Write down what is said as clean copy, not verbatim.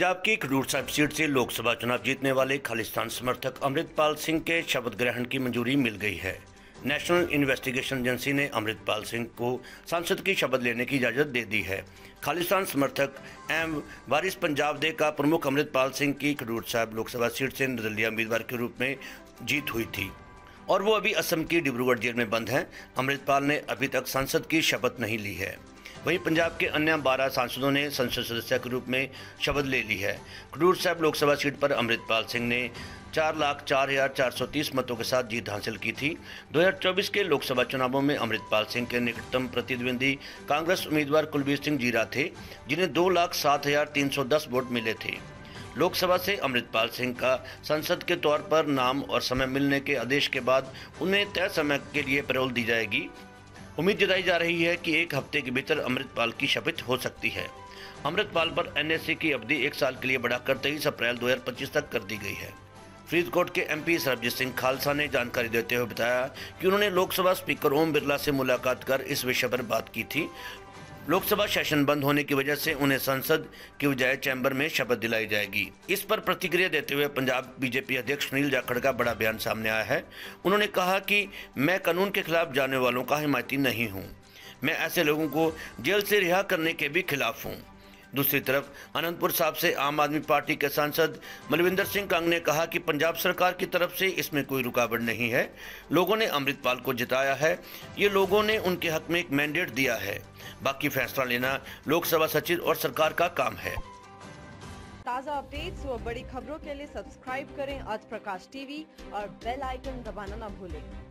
पंजाब की खडूर साहिब सीट से लोकसभा चुनाव जीतने वाले खालिस्तान समर्थक अमृतपाल सिंह के शपथ ग्रहण की मंजूरी मिल गई है। नेशनल इन्वेस्टिगेशन एजेंसी ने अमृतपाल सिंह को सांसद की शपथ लेने की इजाज़त दे दी है। खालिस्तान समर्थक एवं वारिस पंजाब दे का प्रमुख अमृतपाल सिंह की खडूर साहिब लोकसभा सीट से निर्दलीय उम्मीदवार के रूप में जीत हुई थी और वो अभी असम की डिब्रूगढ़ जेल में बंद हैं। अमृतपाल ने अभी तक सांसद की शपथ नहीं ली है। वहीं पंजाब के अन्य 12 सांसदों ने संसद सदस्य के रूप में शपथ ले ली है। खडूर साहिब लोकसभा सीट पर अमृतपाल सिंह ने 4,04,430 मतों के साथ जीत हासिल की थी। 2024 के लोकसभा चुनावों में अमृतपाल सिंह के निकटतम प्रतिद्वंदी कांग्रेस उम्मीदवार कुलबीर सिंह जीरा थे, जिन्हें 2,07,310 वोट मिले थे। लोकसभा से अमृतपाल सिंह का सांसद के तौर पर नाम और समय मिलने के आदेश के बाद उन्हें तय समय के लिए पैरोल दी जाएगी। उम्मीद जताई जा रही है कि एक हफ्ते के भीतर अमृतपाल की शपथ हो सकती है। अमृतपाल पर एनएसए की अवधि 1 साल के लिए बढ़ाकर 23 अप्रैल 2025 तक कर दी गई है। फरीदकोट के एमपी सरबजीत सिंह खालसा ने जानकारी देते हुए बताया कि उन्होंने लोकसभा स्पीकर ओम बिरला से मुलाकात कर इस विषय पर बात की थी। लोकसभा सेशन बंद होने की वजह से उन्हें संसद की बजाय चैम्बर में शपथ दिलाई जाएगी। इस पर प्रतिक्रिया देते हुए पंजाब बीजेपी अध्यक्ष सुनील जाखड़ का बड़ा बयान सामने आया है। उन्होंने कहा कि मैं कानून के खिलाफ जाने वालों का हिमायती नहीं हूं। मैं ऐसे लोगों को जेल से रिहा करने के भी खिलाफ हूं। दूसरी तरफ अनंतपुर साहब से आम आदमी पार्टी के सांसद मलविंदर सिंह कंग ने कहा कि पंजाब सरकार की तरफ से इसमें कोई रुकावट नहीं है। लोगों ने अमृतपाल को जिताया है। ये लोगों ने उनके हक में एक मैंडेट दिया है। बाकी फैसला लेना लोकसभा सचिव और सरकार का काम है। ताज़ा अपडेट्स व बड़ी खबरों के लिए सब्सक्राइब करें आज प्रकाश टीवी और बेल आइकन दबाना न भूलें।